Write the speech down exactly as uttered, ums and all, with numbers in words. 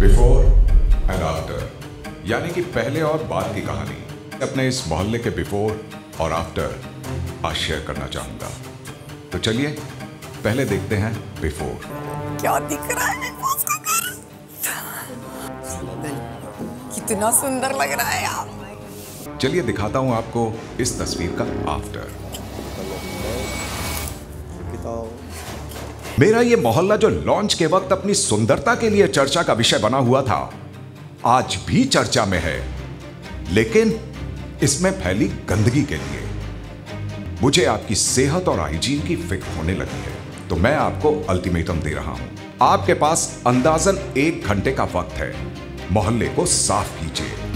Before and after, यानी कि पहले और बाद की कहानी अपने इस मोहल्ले के बिफोर और आफ्टर आज शेयर करना चाहूंगा। तो चलिए पहले देखते हैं बिफोर। क्या दिख रहा है? कितना सुंदर लग रहा है यार। चलिए दिखाता हूं आपको इस तस्वीर का आफ्टर। मेरा ये मोहल्ला जो लॉन्च के वक्त अपनी सुंदरता के लिए चर्चा का विषय बना हुआ था, आज भी चर्चा में है, लेकिन इसमें फैली गंदगी के लिए। मुझे आपकी सेहत और हाइजीन की फिक्र होने लगी है, तो मैं आपको अल्टीमेटम दे रहा हूं। आपके पास अंदाजन एक घंटे का वक्त है, मोहल्ले को साफ कीजिए।